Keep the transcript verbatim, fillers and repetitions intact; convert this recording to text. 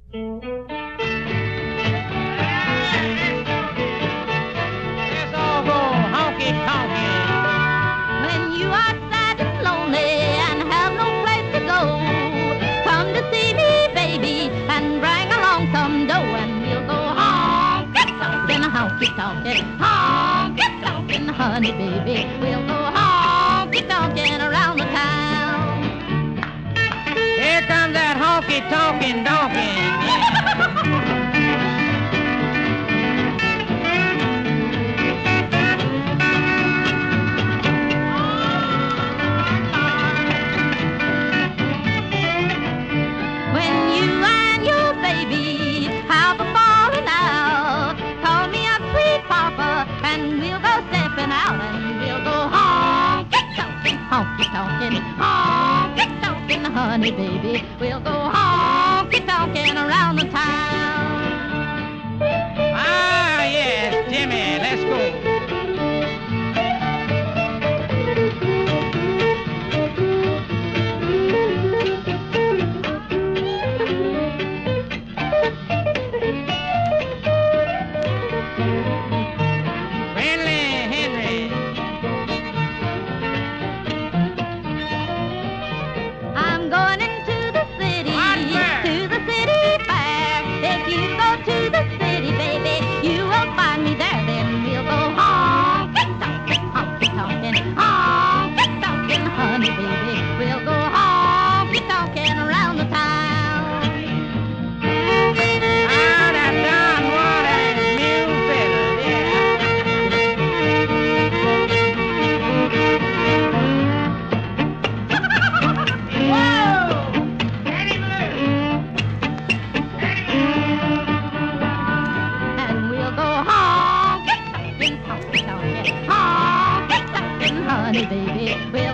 Let's all go honky tonkin'. When you are sad and lonely and have no place to go, come to see me, baby, and bring along some dough, and we'll go honky tonkin', honky tonkin', honky tonkin', honey, baby. We'll go honky tonkin' around the town. Here comes that honky tonkin' donkey. When you and your baby have a falling out, call me up, sweet papa, and we'll go stepping out, and we'll go honky tonkin', honky tonkin', honky tonkin', honey, baby. We'll go honky tonkin' around the town. Ah, yes, Jimmy, let's go. Friendly Henry. I'm going into the city, What fair? to the city fair. If you go to the city, baby, you will find me there. Then we'll go honky tonkin', honky tonkin', honky tonkin', honey, baby. We'll go honky tonkin' around the town. Ah, that Don Maddox mule fiddle, yeah. Whoa! Eddie Blue! And we'll go honky tonkin', honky tonkin', honky tonkin', honey, baby. We'll